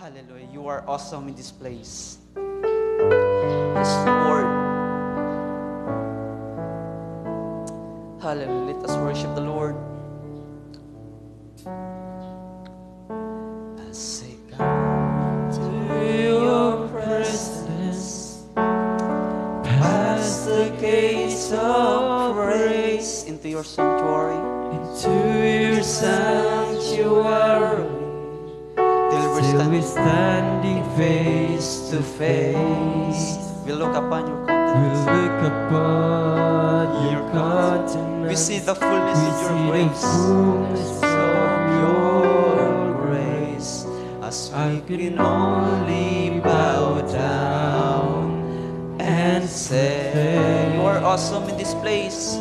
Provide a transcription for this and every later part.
Hallelujah. You are awesome in this place. Yes, Lord. Hallelujah. Let us worship the Lord. As I come to your presence, past the gates of praise, into your sanctuary, till we're standing face to face. We look upon your countenance. We see the fullness of your grace. As we can only bow down and say, you are awesome in this place.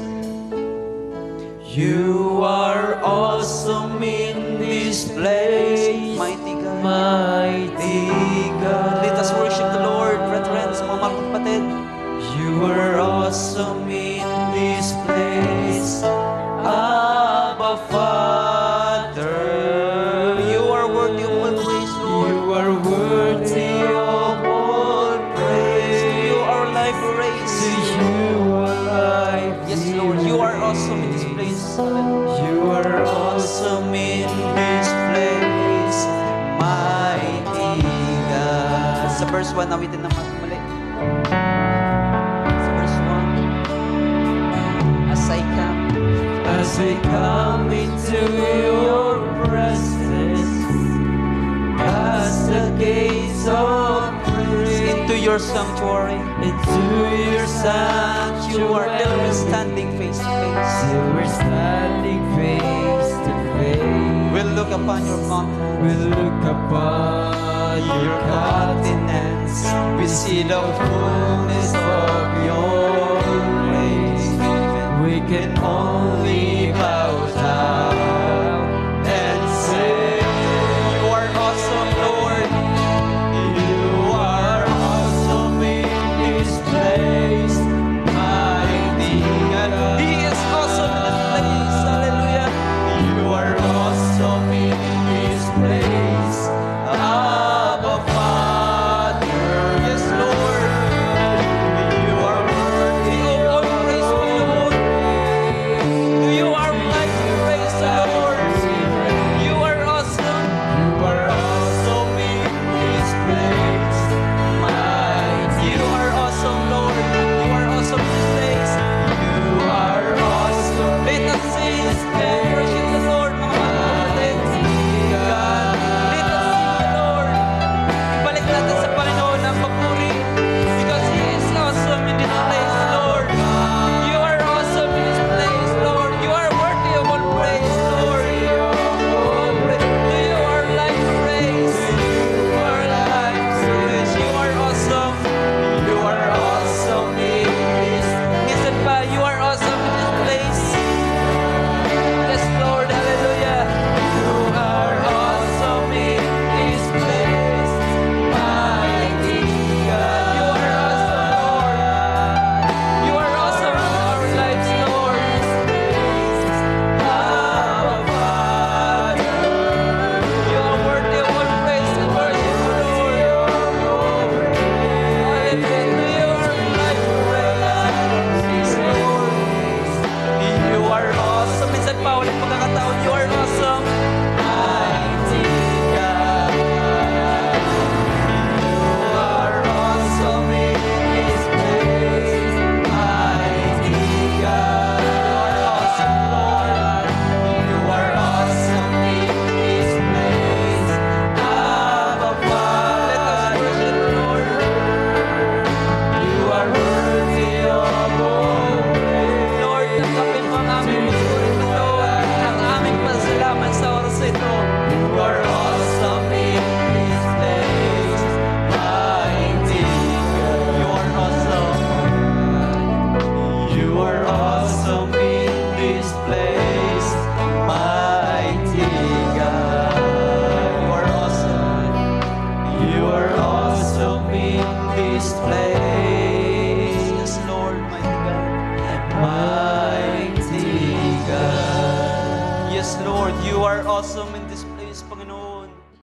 You are awesome in this place, mighty God. Mighty God. Let us worship the Lord, brethren, mga mahal kong kapatid. You are awesome in this place, Abba Father. You are worthy of all praise, Lord. You are worthy of all praise. To you our life we raise. To you our life. Yes, Lord, you are awesome in this place. You are awesome in this place, mighty God. Sa verse 1, nawitin naman muli. Sa verse 1, as I come into your presence, past the gates of praise, into your sanctuary, till we're standing face to face. Till we're standing face to face. We'll look upon your countenance. We'll look upon your countenance. We see the full